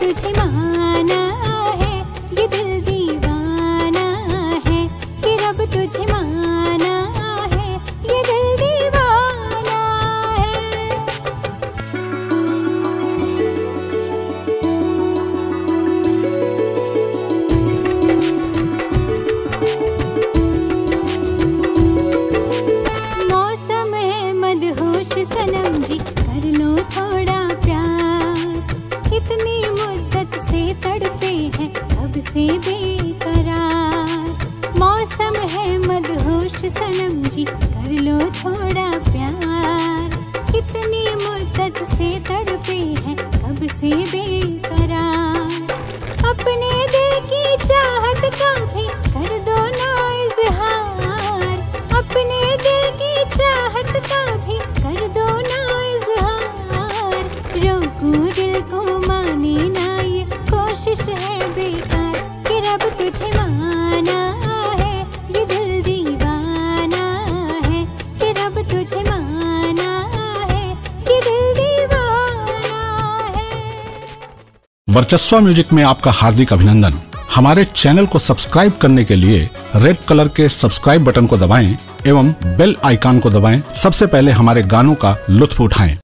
तुझे माना है, ये दिल दीवाना है कि रब तुझे माना है, ये दिल दीवाना है। मौसम है मदहोश सनम जी, कर लो थोड़ा प्यार। इतनी मुद्दत से तड़पे हैं कब से बेकरार। मौसम है मदहोश सनम जी, कर लो थोड़ा प्यार। इतनी मुद्दत से तड़पे हैं कब से बेकरार। अपने दिल की चाहत का भी कर दो ना इज़हार। अपने दिल की चाहत का भी कर दो ना इज़हार। रोकूं दिल को माने ना ये कोशिश है बेकार कि रब तुझे माना है, ये दिल दीवाना है कि रब तुझे माना है, ये दिल दीवाना है। वर्चस्व म्यूजिक में आपका हार्दिक अभिनंदन। हमारे चैनल को सब्सक्राइब करने के लिए रेड कलर के सब्सक्राइब बटन को दबाएं एवं बेल आइकन को दबाएं। सबसे पहले हमारे गानों का लुत्फ उठाएं।